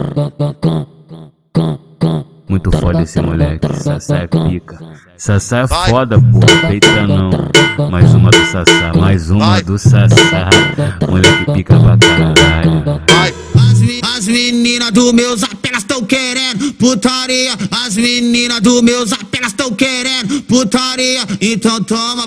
Muito foda esse moleque, Sassá é pica. Sassá é foda, porra, peita não. Mais uma do Sassá, mais uma do Sassá. Moleque pica pra caralho. As meninas do meu zap, elas tão querendo putaria. As meninas do meu zap, elas tão querendo putaria. Então toma,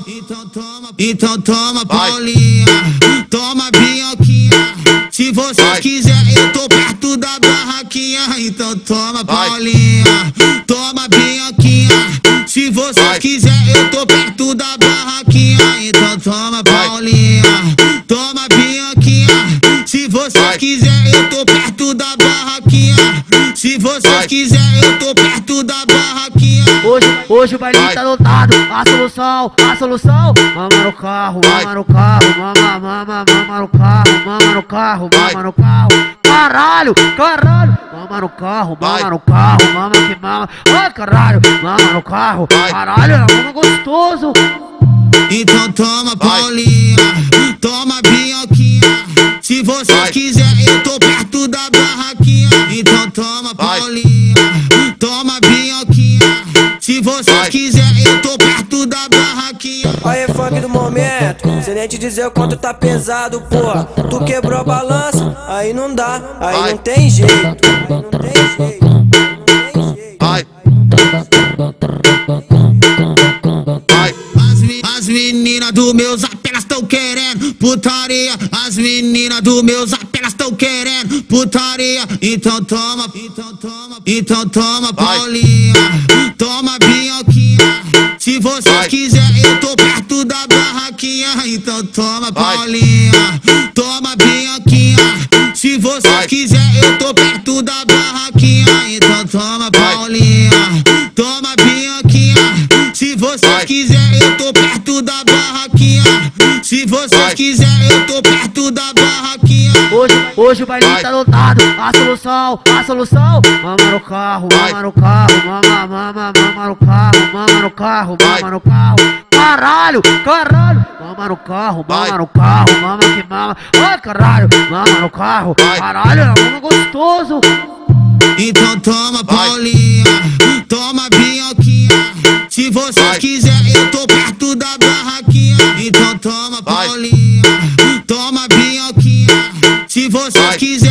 Paulinha. Toma, Bianquinha. Se você quiser, eu tô perto da barraquinha. Então toma, Paulinha. Toma, Bianquinha. Se você quiser, eu tô perto da barraquinha. Então toma, Paulinha. Toma, Bianquinha. Se você quiser, eu tô perto da barraquinha. Se você quiser, eu tô perto da barraquinha. Hoje o baile tá lotado. A solução, mama no carro, mama no carro, mama no carro, mama no carro, mama no carro. Caralho, mama no carro, mama que mama. Ai, caralho, mama no carro, caralho, é mama gostoso. Então toma, Paulinha, toma, Bianquinha. Se você quiser, eu tô perto da barraquinha. Então toma, Paulinha, toma, Bianquinha. Se você quiser, eu tô perto da barraquinha. Aí, funk do momento, sem nem te dizer o quanto tá pesado, porra. Tu quebrou a balança, aí não dá, aí não tem jeito. As meninas do meu zap, elas tão querendo putaria. As meninas do meu zap, elas tão querendo putaria. Então toma, Paulinha. Toma, Bianquinha. Se você quiser, eu tô perto da barraquinha. Então toma, Paulinha. Toma, Bianquinha. Se você quiser, eu tô perto da barraquinha. Então toma, Paulinha. Toma, Bianquinha. Se você quiser, eu tô perto da barraquinha. Se você quiser, eu tô perto da barraquinha. Hoje o baile tá lotado. A solução, mama no carro, mama no carro, mama no carro, mama no carro, mama no carro. Caralho, mama no carro, mama que mama. Ai, caralho, mama no carro, caralho, é mama gostoso. Então toma, Paulinha, toma, Bianquinha. Se você quiser, eu tô perto da barraquinha. Então toma, Paulinha, toma, Bianquinha. Se você quiser,